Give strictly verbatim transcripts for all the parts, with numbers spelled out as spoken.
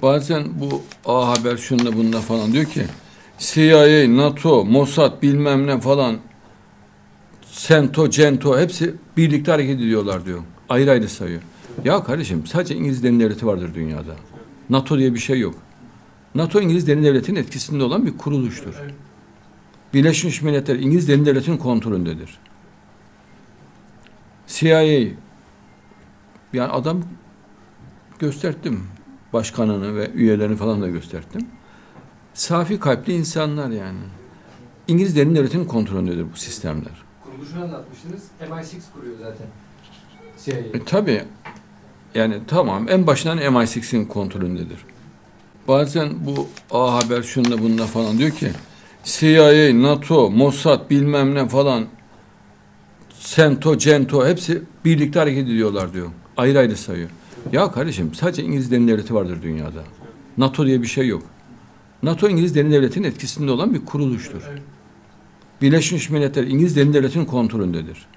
Bazen bu A Haber şunda bunda falan diyor ki C I A, NATO, Mossad bilmem ne falan, Sento, Cento hepsi birlikte hareket ediyorlar diyor. Ayrı ayrı sayıyor. Ya kardeşim, sadece İngiliz derin devleti vardır dünyada. NATO diye bir şey yok. NATO İngiliz derin devletinin etkisinde olan bir kuruluştur. Birleşmiş Milletler İngiliz derin devletinin kontrolündedir. C I A, yani adam gösterdim, başkanını ve üyelerini falan da gösterdim. Safi kalpli insanlar yani. İngiliz derin devletinin kontrolündedir bu sistemler. Kuruluşunu anlatmıştınız. M I altı kuruyor zaten. C I A. E, tabii. Yani tamam, en başından M I altı'ın kontrolündedir. Bazen bu A Haber şunda bunda falan diyor ki C I A, NATO, Mossad bilmem ne falan, Sento, Cento hepsi birlikte hareket ediyorlar diyor. Ayrı ayrı sayıyor. Ya kardeşim, sadece İngiliz derin devleti vardır dünyada. NATO diye bir şey yok. NATO İngiliz derin devletinin etkisinde olan bir kuruluştur. Birleşmiş Milletler İngiliz derin devletinin kontrolündedir.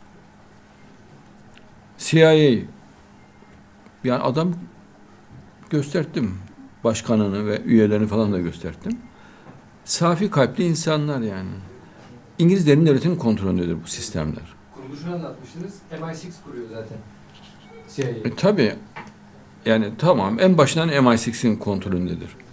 C I A, yani adam gösterdim, başkanını ve üyelerini falan da gösterdim. Safi kalpli insanlar yani. İngiliz derin devletinin kontrolündedir bu sistemler. Kuruluşunu anlatmıştınız. M I altı kuruyor zaten. C I A. E, tabii. Yani tamam, en başından M I altı'ın kontrolündedir.